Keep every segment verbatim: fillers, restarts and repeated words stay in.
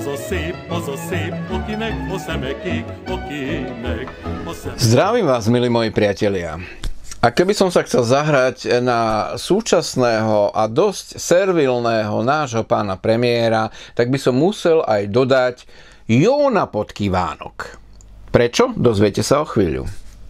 az a szép, az a szép, akinek a szeme kék, akinek a szeme... Zdravím vás, milí moji priatelia. A keby som sa chcel zahrať na súčasného a dosť servilného nášho pána premiéra, tak by som musel aj dodať Jóna Podkyvánok. Prečo? Dozviete sa o chvíľu.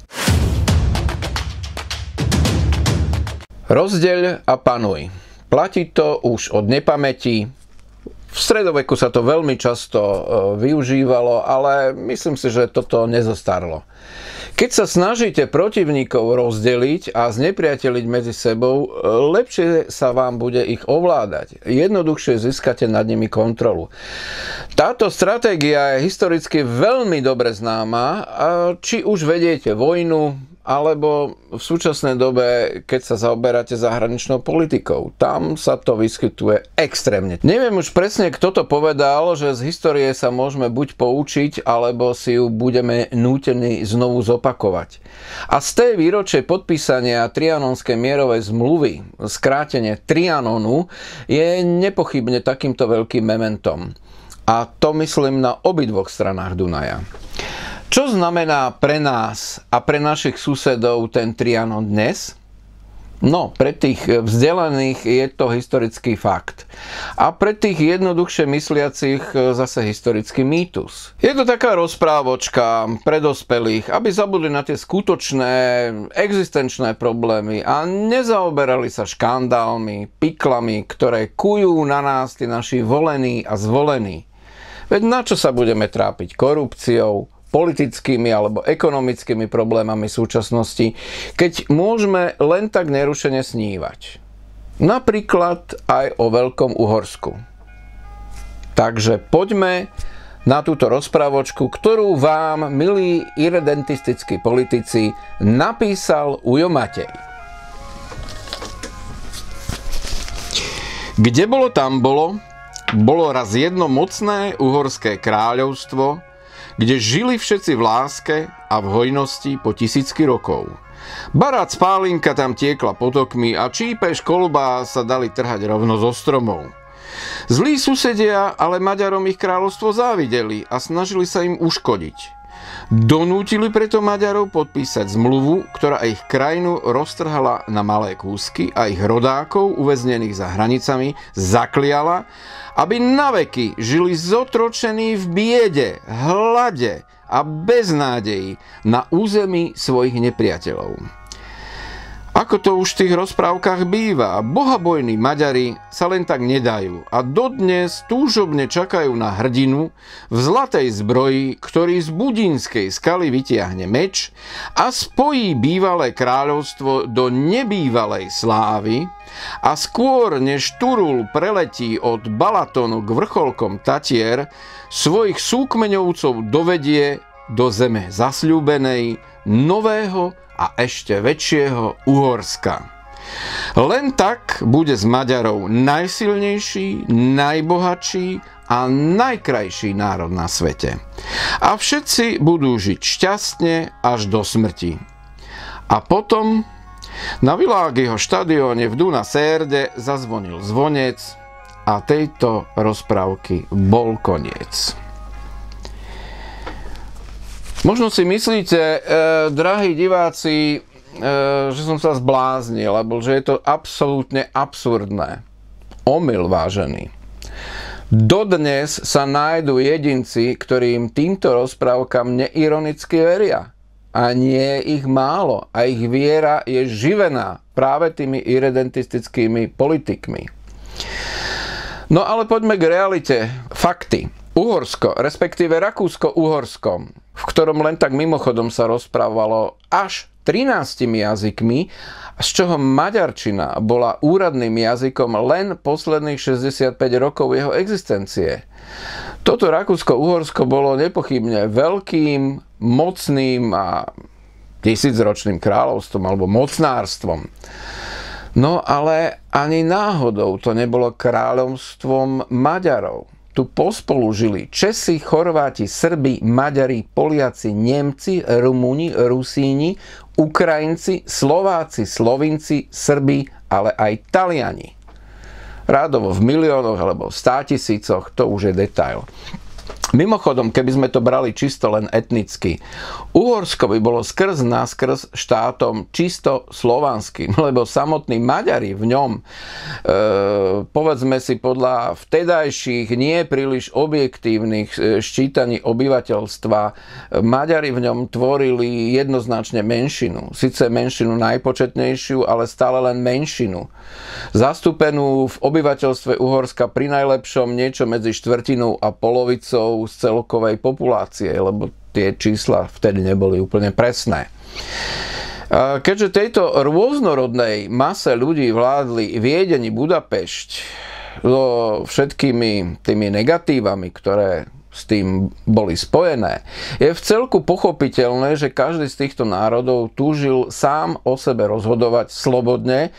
Rozdeľ a panuj. Platí to už od nepamäti. V stredoveku sa to veľmi často využívalo, ale myslím si, že toto nezostarlo. Keď sa snažíte protivníkov rozdeliť a znepriateliť medzi sebou, lepšie sa vám bude ich ovládať. Jednoduchšie získate nad nimi kontrolu. Táto stratégia je historicky veľmi dobre známa, či už vediete vojnu, alebo v súčasnej dobe, keď sa zaoberáte zahraničnou politikou. Tam sa to vyskytuje extrémne. Neviem už presne, kto to povedal, že z histórie sa môžeme buď poučiť, alebo si ju budeme nútení znovu zopakovať. A z tej výročej podpísania Trianonskej mierovej zmluvy, skrátene Trianonu, je nepochybne takýmto veľkým mementom. A to myslím na obidvoch stranách Dunaja. Čo znamená pre nás a pre našich susedov ten Trianon dnes? No, pre tých vzdelaných je to historický fakt. A pre tých jednoduchšie mysliacich zase historický mýtus. Je to taká rozprávočka pre dospelých, aby zabudli na tie skutočné existenčné problémy a nezaoberali sa škandálmi, piklami, ktoré kujú na nás tí naši volení a zvolení. Veď na čo sa budeme trápiť korupciou, politickými alebo ekonomickými problémami súčasnosti, keď môžeme len tak nerušene snívať. Napríklad aj o Veľkom Uhorsku. Takže poďme na túto rozprávočku, ktorú vám, milí irredentistickí politici, napísal Ujo Matej. Kde bolo, tam bolo, bolo raz jedno mocné uhorské kráľovstvo, kde žili všetci v láske a v hojnosti po tisícky rokov. Barác pálinka tam tiekla potokmi a čípeš kolbá sa dali trhať rovno zo stromov. Zlí susedia ale Maďarom ich kráľovstvo závideli a snažili sa im uškodiť. Donútili preto Maďarov podpísať zmluvu, ktorá ich krajinu roztrhala na malé kúsky a ich rodákov uväznených za hranicami zakliala, aby naveky žili zotročení v biede, hlade a beznádeji na území svojich nepriateľov. Ako to už v tých rozprávkach býva, bohabojní Maďari sa len tak nedajú a dodnes túžobne čakajú na hrdinu v zlatej zbroji, ktorý z budínskej skaly vytiahne meč a spojí bývalé kráľovstvo do nebývalej slávy a skôr než Turul preletí od Balatonu k vrcholkom Tatier, svojich súkmeňovcov dovedie do zeme zasľúbenej, nového a ešte väčšieho Uhorska. Len tak bude z Maďarov najsilnejší, najbohatší a najkrajší národ na svete. A všetci budú žiť šťastne až do smrti. A potom na Világiho štadióne v Duna Serde zazvonil zvonec a tejto rozprávky bol koniec. Možno si myslíte, eh, drahí diváci, eh, že som sa zbláznil, lebo že je to absolútne absurdné. Omyl, vážený. Dodnes sa nájdú jedinci, ktorým týmto rozprávkam neironicky veria. A nie je ich málo. A ich viera je živená práve tými irredentistickými politikmi. No ale poďme k realite. Fakty. Uhorsko, respektíve Rakúsko-Uhorsko, v ktorom len tak mimochodom sa rozprávalo až trinástimi jazykmi, z čoho maďarčina bola úradným jazykom len posledných šesťdesiatpäť rokov jeho existencie. Toto Rakúsko-Uhorsko bolo nepochybne veľkým, mocným a tisícročným kráľovstvom alebo mocnárstvom. No ale ani náhodou to nebolo kráľovstvom Maďarov. Tu pospolu žili Česi, Chorváti, Srbi, Maďari, Poliaci, Nemci, Rumúni, Rusíni, Ukrajinci, Slováci, Slovinci, Srbi, ale aj Taliani. Rádovo v miliónoch alebo v státisícoch, to už je detail. Mimochodom, keby sme to brali čisto len etnicky, Uhorsko by bolo skrz naskrz štátom čisto slovanským, lebo samotní Maďari v ňom, e, povedzme si podľa vtedajších nie príliš objektívnych ščítaní obyvateľstva, Maďari v ňom tvorili jednoznačne menšinu. Sice menšinu najpočetnejšiu, ale stále len menšinu. Zastúpenú v obyvateľstve Uhorska pri najlepšom niečo medzi štvrtinou a polovicou z celkovej populácie, lebo tie čísla vtedy neboli úplne presné. Keďže tejto rôznorodnej mase ľudí vládli Viedeň, Budapešť so všetkými tými negatívami, ktoré s tým boli spojené, je v celku pochopiteľné, že každý z týchto národov túžil sám o sebe rozhodovať slobodne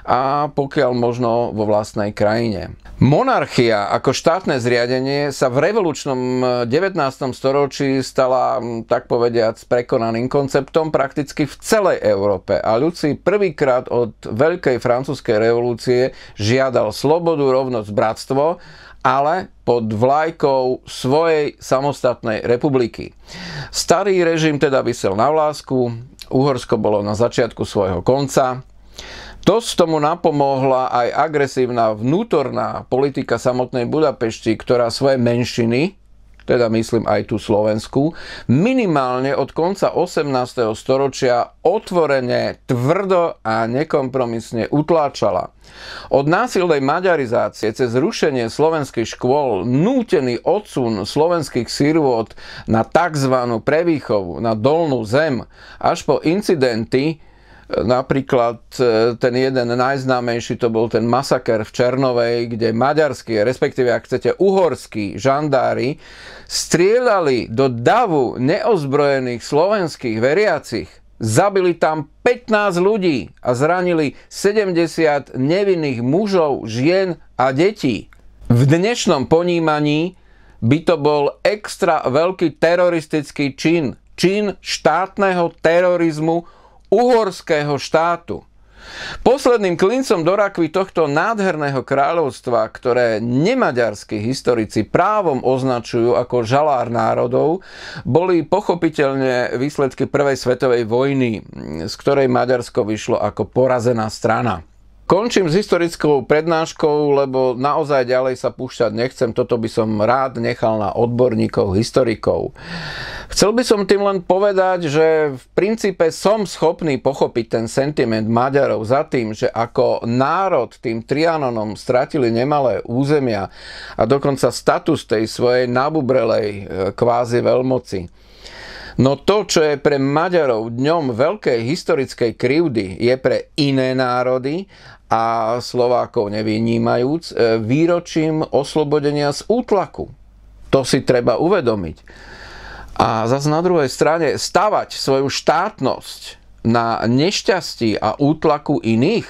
a pokiaľ možno vo vlastnej krajine. Monarchia ako štátne zriadenie sa v revolučnom devätnástom storočí stala, tak povediac, prekonaným konceptom prakticky v celej Európe a ľud si prvýkrát od Veľkej francúzskej revolúcie žiadal slobodu, rovnosť, bratstvo, ale pod vlajkou svojej samostatnej republiky. Starý režim teda visel na vlásku, Uhorsko bolo na začiatku svojho konca. Dosť tomu napomohla aj agresívna vnútorná politika samotnej Budapešti, ktorá svoje menšiny, teda myslím aj tú Slovensku, minimálne od konca osemnásteho storočia otvorene, tvrdo a nekompromisne utláčala. Od násilnej maďarizácie cez zrušenie slovenských škôl, nútený odsun slovenských sirôt na tzv. Prevýchovu, na dolnú zem, až po incidenty, napríklad ten jeden najznámejší to bol ten masaker v Černovej, kde maďarskí, respektíve ak chcete uhorskí žandári strieľali do davu neozbrojených slovenských veriacich. Zabili tam pätnásť ľudí a zranili sedemdesiat nevinných mužov, žien a detí. V dnešnom ponímaní by to bol extra veľký teroristický čin. Čin štátneho terorizmu uhorského štátu. Posledným klincom do rakvy tohto nádherného kráľovstva, ktoré nemaďarskí historici právom označujú ako žalár národov, boli pochopiteľne výsledky Prvej svetovej vojny, z ktorej Maďarsko vyšlo ako porazená strana. Končím s historickou prednáškou, lebo naozaj ďalej sa púšťať nechcem. Toto by som rád nechal na odborníkov, historikov. Chcel by som tým len povedať, že v princípe som schopný pochopiť ten sentiment Maďarov za tým, že ako národ tým Trianonom stratili nemalé územia a dokonca status tej svojej nabubrelej kvázi veľmoci. No to, čo je pre Maďarov dňom veľkej historickej krivdy, je pre iné národy a Slovákov nevynímajúc výročím oslobodenia z útlaku. To si treba uvedomiť. A zase na druhej strane stavať svoju štátnosť na nešťastí a útlaku iných.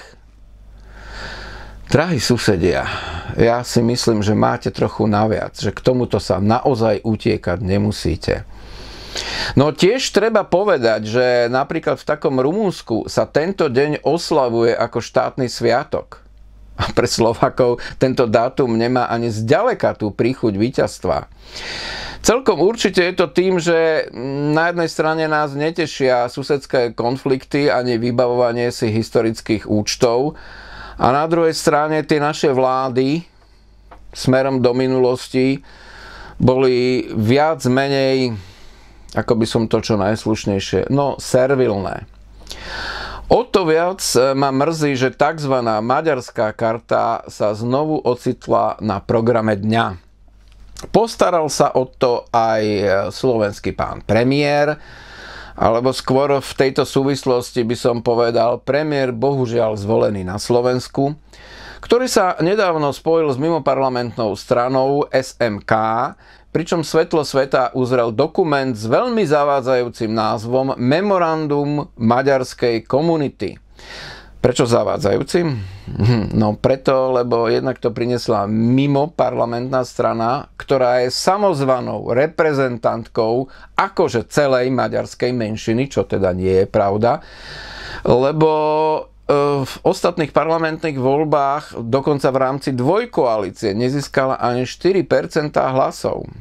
Drahí susedia, ja si myslím, že máte trochu naviac, že k tomuto sa naozaj utiekať nemusíte. No tiež treba povedať, že napríklad v takom Rumunsku sa tento deň oslavuje ako štátny sviatok. A pre Slovákov tento dátum nemá ani zďaleka tú príchuť víťazstva. Celkom určite je to tým, že na jednej strane nás netešia susedské konflikty ani vybavovanie si historických účtov a na druhej strane tie naše vlády smerom do minulosti boli viac menej, ako by som to čo najslušnejšie, no servilné. O to viac ma mrzí, že tzv. Maďarská karta sa znovu ocitla na programe dňa. Postaral sa o to aj slovenský pán premiér, alebo skôr v tejto súvislosti by som povedal premiér bohužiaľ zvolený na Slovensku, ktorý sa nedávno spojil s mimoparlamentnou stranou es em ká, pričom svetlo sveta uzrel dokument s veľmi zavádzajúcim názvom Memorandum maďarskej komunity. Prečo zavádzajúci? No preto, lebo jednak to priniesla mimo parlamentná strana, ktorá je samozvanou reprezentantkou akože celej maďarskej menšiny, čo teda nie je pravda, lebo v ostatných parlamentných voľbách dokonca v rámci dvojkoalície nezískala ani štyri percentá hlasov.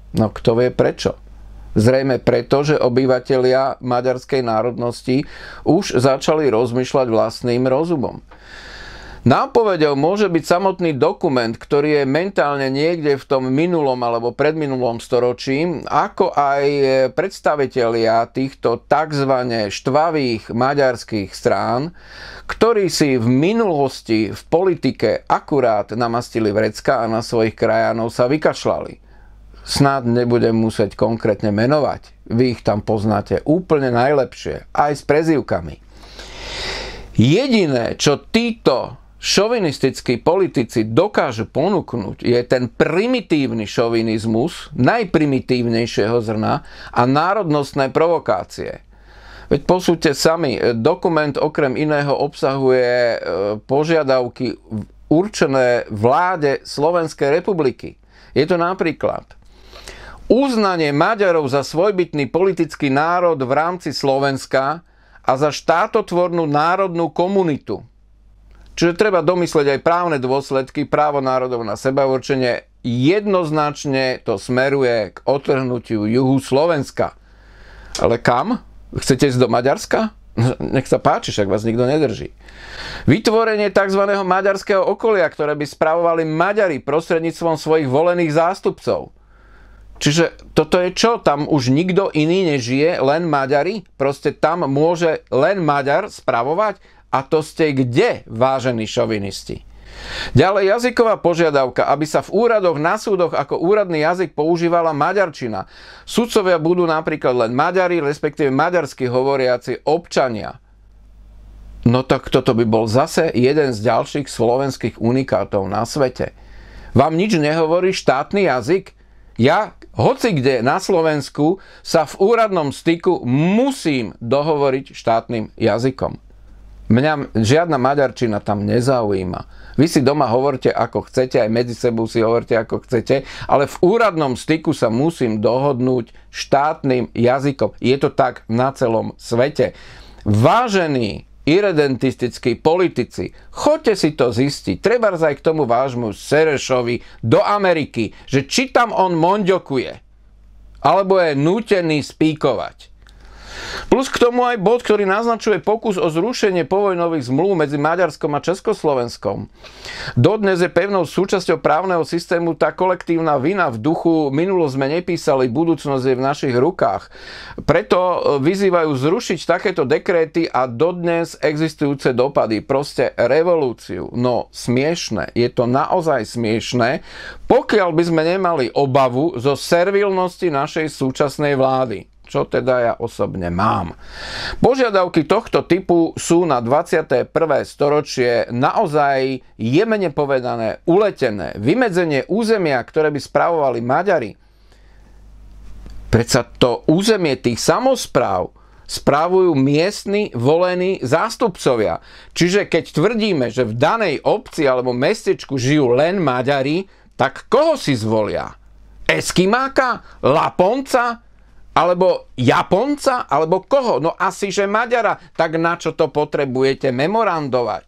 No kto vie prečo? Zrejme preto, že obyvatelia maďarskej národnosti už začali rozmýšľať vlastným rozumom. Nápovedou môže byť samotný dokument, ktorý je mentálne niekde v tom minulom alebo predminulom storočí, ako aj predstavitelia týchto tzv. Štvavých maďarských strán, ktorí si v minulosti v politike akurát namastili vrecka a na svojich krajanov sa vykašľali. Snad nebudem musieť konkrétne menovať. Vy ich tam poznáte úplne najlepšie, aj s prezývkami. Jediné, čo títo šovinistickí politici dokážu ponúknuť, je ten primitívny šovinizmus najprimitívnejšieho zrna a národnostné provokácie. Veď posúďte sami, dokument okrem iného obsahuje požiadavky určené vláde Slovenskej republiky. Je to napríklad uznanie Maďarov za svojbytný politický národ v rámci Slovenska a za štátotvornú národnú komunitu. Čiže treba domysleť aj právne dôsledky, právo národov na sebaurčenie. Jednoznačne to smeruje k odtrhnutiu juhu Slovenska. Ale kam? Chcete ísť do Maďarska? Nech sa páči, však vás nikto nedrží. Vytvorenie tzv. Maďarského okolia, ktoré by spravovali Maďari prostredníctvom svojich volených zástupcov. Čiže toto je čo? Tam už nikto iný nežije, len Maďari? Proste tam môže len Maďar spravovať? A to ste kde, vážení šovinisti? Ďalej jazyková požiadavka, aby sa v úradoch na súdoch ako úradný jazyk používala maďarčina. Sudcovia budú napríklad len Maďari, respektíve maďarsky hovoriaci občania. No tak toto by bol zase jeden z ďalších slovenských unikátov na svete. Vám nič nehovorí štátny jazyk? Ja, hoci kde na Slovensku, sa v úradnom styku musím dohovoriť štátnym jazykom. Mňa žiadna maďarčina tam nezaujíma. Vy si doma hovorte ako chcete, aj medzi sebou si hovorte ako chcete, ale v úradnom styku sa musím dohodnúť štátnym jazykom. Je to tak na celom svete. Vážení irredentistickí politici, choďte si to zistiť. Treba aj k tomu vášmu Serešovi do Ameriky, že či tam on monďokuje, alebo je nútený spíkovať. Plus k tomu aj bod, ktorý naznačuje pokus o zrušenie povojnových zmluv medzi Maďarskom a Československom. Dodnes je pevnou súčasťou právneho systému tá kolektívna vina v duchu minulosť sme nepísali, budúcnosť je v našich rukách. Preto vyzývajú zrušiť takéto dekréty a dodnes existujúce dopady. Proste revolúciu. No smiešne. Je to naozaj smiešne, pokiaľ by sme nemali obavu zo servilnosti našej súčasnej vlády. Čo teda ja osobne mám. Požiadavky tohto typu sú na dvadsiate prvé storočie naozaj jemene povedané uletené. Vymedzenie územia, ktoré by spravovali Maďari. Predsa to územie tých samospráv spravujú miestni volení zástupcovia. Čiže keď tvrdíme, že v danej obci alebo mestečku žijú len Maďari, tak koho si zvolia? Eskimáka? Laponca? Alebo Japonca? Alebo koho? No asi, že Maďara. Tak na čo to potrebujete memorandovať?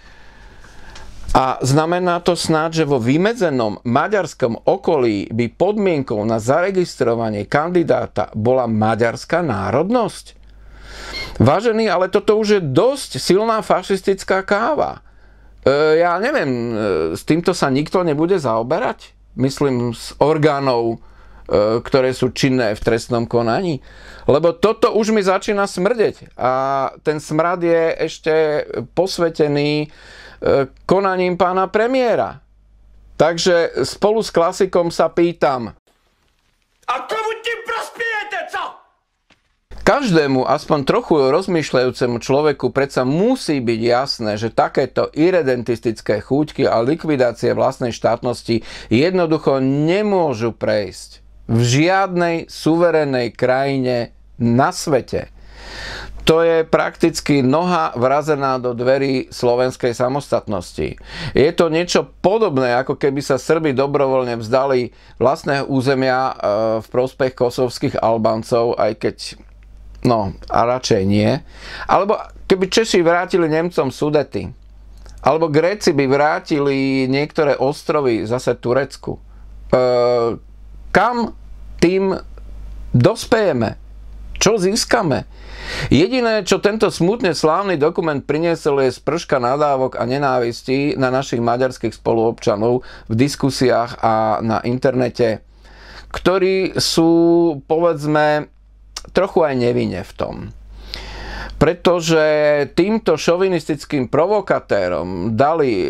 A znamená to snáď, že vo vymedzenom maďarskom okolí by podmienkou na zaregistrovanie kandidáta bola maďarská národnosť? Vážený, ale toto už je dosť silná fašistická káva. E, ja neviem, s týmto sa nikto nebude zaoberať? Myslím, z orgánov, ktoré sú činné v trestnom konaní. Lebo toto už mi začína smrdeť. A ten smrad je ešte posvetený konaním pána premiéra. Takže spolu s klasikom sa pýtam. A komu tým prospiejete, co? Každému aspoň trochu rozmýšľajúcemu človeku predsa musí byť jasné, že takéto irredentistické chúťky a likvidácie vlastnej štátnosti jednoducho nemôžu prejsť v žiadnej suverénnej krajine na svete. To je prakticky noha vrazená do dverí slovenskej samostatnosti. Je to niečo podobné, ako keby sa Srbi dobrovoľne vzdali vlastného územia v prospech kosovských Albáncov, aj keď, no, a radšej nie. Alebo keby Češi vrátili Nemcom Sudety. Alebo Gréci by vrátili niektoré ostrovy zase Turecku. E, kam tým dospejeme? Čo získame? Jediné, čo tento smutne slávny dokument priniesol, je sprška nadávok a nenávistí na našich maďarských spoluobčanov v diskusiách a na internete, ktorí sú, povedzme, trochu aj nevinne v tom. Pretože týmto šovinistickým provokatérom dali e,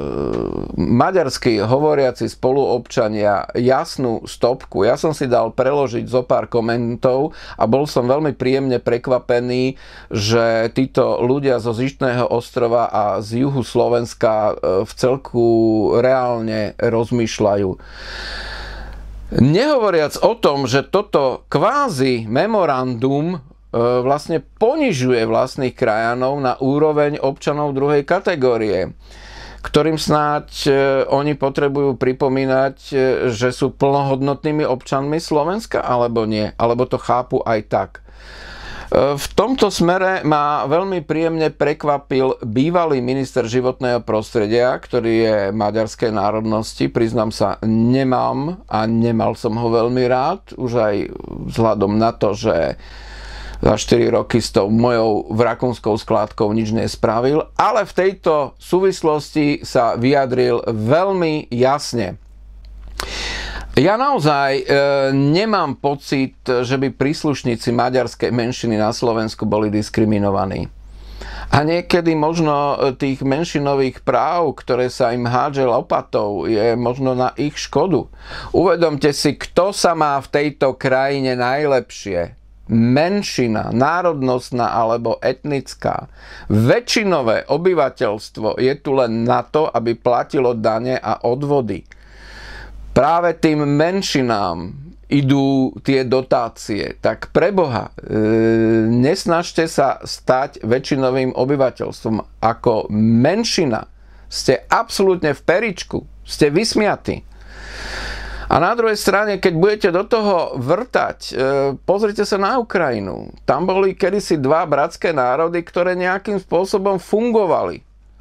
maďarskí hovoriaci spoluobčania jasnú stopku. Ja som si dal preložiť zo pár komentov a bol som veľmi príjemne prekvapený, že títo ľudia zo Zištného ostrova a z juhu Slovenska e, v celku reálne rozmýšľajú. Nehovoriac o tom, že toto kvázi memorandum vlastne ponižuje vlastných krajanov na úroveň občanov druhej kategórie, ktorým snáď oni potrebujú pripomínať, že sú plnohodnotnými občanmi Slovenska, alebo nie, alebo to chápu aj tak. V tomto smere ma veľmi príjemne prekvapil bývalý minister životného prostredia, ktorý je maďarskej národnosti. Priznám sa, nemám a nemal som ho veľmi rád, už aj vzhľadom na to, že za štyri roky s tou mojou vrakonskou skládkou nič nespravil, ale v tejto súvislosti sa vyjadril veľmi jasne. Ja naozaj e, nemám pocit, že by príslušníci maďarskej menšiny na Slovensku boli diskriminovaní. A niekedy možno tých menšinových práv, ktoré sa im hádže lopatou, je možno na ich škodu. Uvedomte si, kto sa má v tejto krajine najlepšie. Menšina, národnostná alebo etnická. Väčšinové obyvateľstvo je tu len na to, aby platilo dane a odvody. Práve tým menšinám idú tie dotácie. Tak preboha, e, nesnažte sa stať väčšinovým obyvateľstvom. Ako menšina ste absolútne v peričku, ste vysmiatí. A na druhej strane, keď budete do toho vrtať, e, pozrite sa na Ukrajinu. Tam boli kedysi dva bratské národy, ktoré nejakým spôsobom fungovali.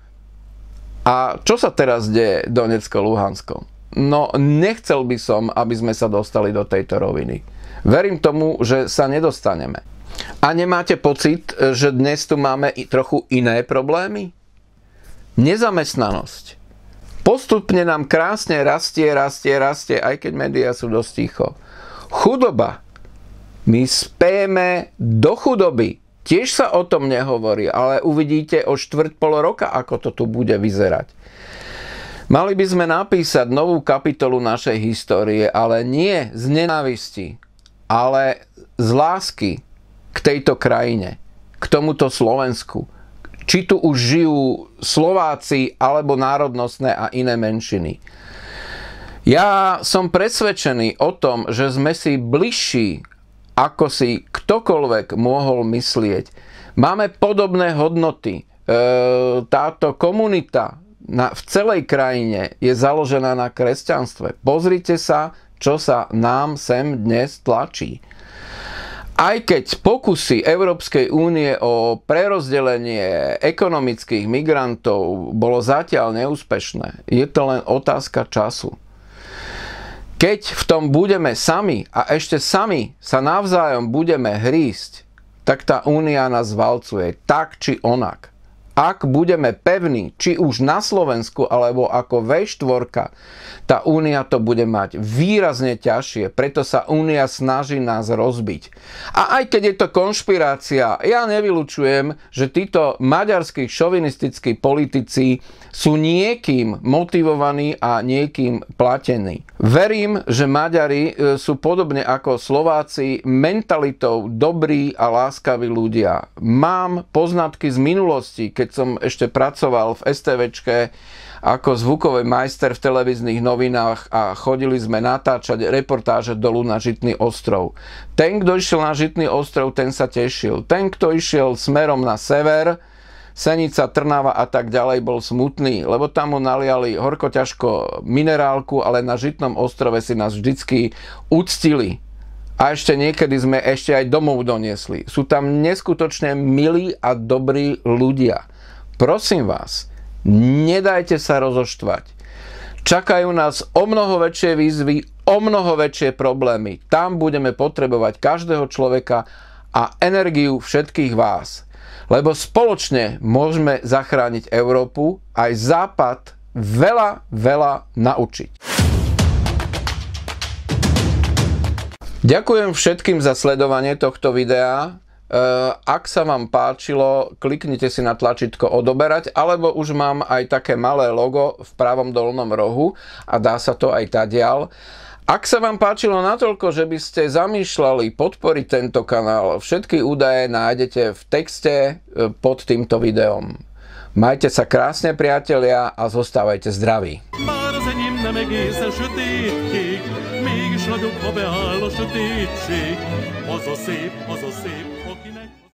A čo sa teraz deje Donecko-Luhansko? No, nechcel by som, aby sme sa dostali do tejto roviny. Verím tomu, že sa nedostaneme. A nemáte pocit, že dnes tu máme i trochu iné problémy? Nezamestnanosť. Postupne nám krásne rastie, rastie, rastie, aj keď médiá sú dosť ticho. Chudoba. My spejeme do chudoby. Tiež sa o tom nehovorí, ale uvidíte o štvrť pol roka, ako to tu bude vyzerať. Mali by sme napísať novú kapitolu našej histórie, ale nie z nenávisti, ale z lásky k tejto krajine, k tomuto Slovensku. Či tu už žijú Slováci alebo národnostné a iné menšiny. Ja som presvedčený o tom, že sme si bližší, ako si ktokoľvek mohol myslieť. Máme podobné hodnoty. Táto komunita v celej krajine je založená na kresťanstve. Pozrite sa, čo sa nám sem dnes tlačí. Aj keď pokusy Európskej únie o prerozdelenie ekonomických migrantov bolo zatiaľ neúspešné, je to len otázka času. Keď v tom budeme sami a ešte sami sa navzájom budeme hrísť, tak tá únia nás valcuje tak či onak. Ak budeme pevní, či už na Slovensku, alebo ako vé štyri, tá únia to bude mať výrazne ťažšie, preto sa únia snaží nás rozbiť. A aj keď je to konšpirácia, ja nevylučujem, že títo maďarskí šovinistickí politici sú niekým motivovaní a niekým platení. Verím, že Maďari sú podobne ako Slováci mentalitou dobrí a láskaví ľudia. Mám poznatky z minulosti, keď som ešte pracoval v STVčke ako zvukový majster v televíznych novinách a chodili sme natáčať reportáže dolu na Žitný ostrov. Ten, kto išiel na Žitný ostrov, ten sa tešil. Ten, kto išiel smerom na sever, Senica, Trnava a tak ďalej, bol smutný, lebo tam mu naliali horko ťažko minerálku, ale na Žitnom ostrove si nás vždycky uctili. A ešte niekedy sme ešte aj domov doniesli. Sú tam neskutočne milí a dobrí ľudia. Prosím vás, nedajte sa rozoštvať. Čakajú nás o mnoho väčšie výzvy, o mnoho väčšie problémy. Tam budeme potrebovať každého človeka a energiu všetkých vás. Lebo spoločne môžeme zachrániť Európu aj Západ veľa, veľa naučiť. Ďakujem všetkým za sledovanie tohto videa. Ak sa vám páčilo, kliknite si na tlačítko odoberať, alebo už mám aj také malé logo v pravom dolnom rohu a dá sa to aj tadiaľ. Ak sa vám páčilo natoľko, že by ste zamýšľali podporiť tento kanál, všetky údaje nájdete v texte pod týmto videom. Majte sa krásne, priatelia, a zostávajte zdraví. Már az enyém nem egészen sötétkék, mégis ragyog, ha beáll a sötétség. Az a szép, az a szép,